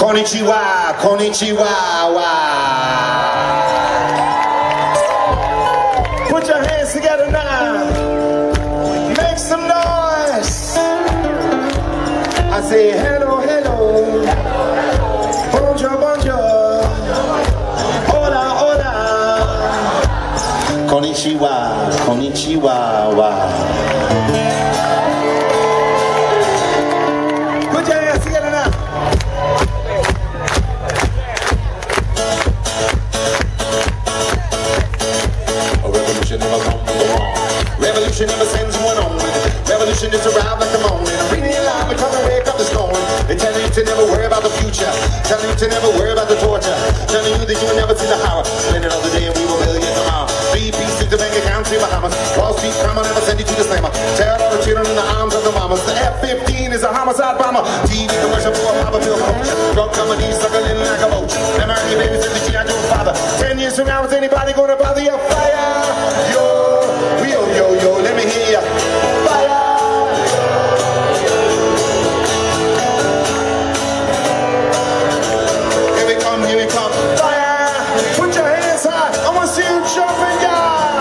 Konnichiwa, konnichiwa, wa. Put your hands together now. Make some noise. I say hello, hello. Bonjour, bonjour. Hola, hola. Konnichiwa, konnichiwa, wa. Put your hands together now. A revolution never comes along. Revolution never sends one on. Revolution is arrived like the morning. I'm reading it loud because I wake up this morning. They tell you to never worry about the future. Telling you to never worry about the torture. Telling you that you will never see the horror. Spend another day and we will million tomorrow. 3 pieces in the bank account in Bahamas. Wall Street crime will never send you to the slammer. Tear all the children in the arms of the mamas. The F-15 is a homicide bomber. TV commercial for a Papa Bill coach. Drug companies suckling like a roach. Them early babies in the G.I. Joe father. 10 years from now, is anybody gonna bother your fire? Yo, let me hear ya. Fire! Here we come, fire! Put your hands high, I wanna see you jumping, yeah!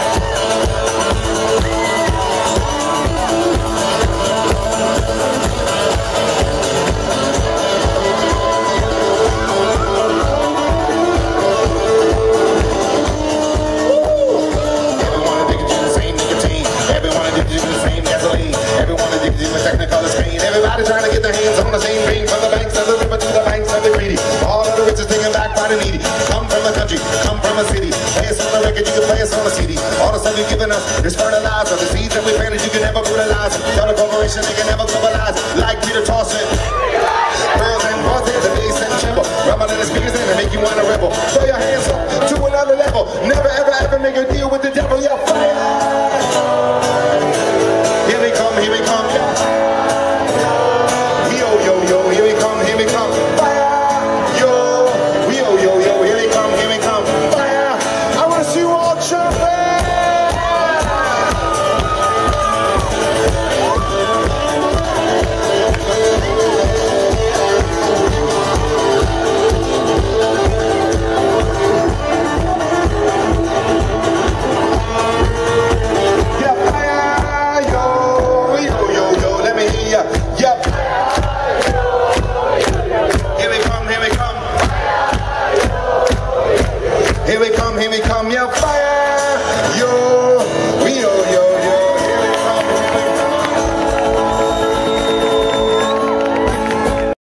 Everyone addicted to the same nicotine. Everyone addicted to the same gasoline. Everyone addicted to Technicolor screen. Everybody trying to get their hands on the same green. From the banks of the river to the banks of the greedy. All of the rich is taken back by the needy. Come from the country, come from a city. Play us on the record, you can play us on the CD. All the stuff you're giving us is fertilizer. The seeds that we planted, you can never fertilize. Tell the corporation they can never globalize. Like Peter Tossin. Pearls and roses, the bass and treble. Rumbling the speakers in and make you want to rebel. Throw your hands up to another level. Never ever ever make a deal with the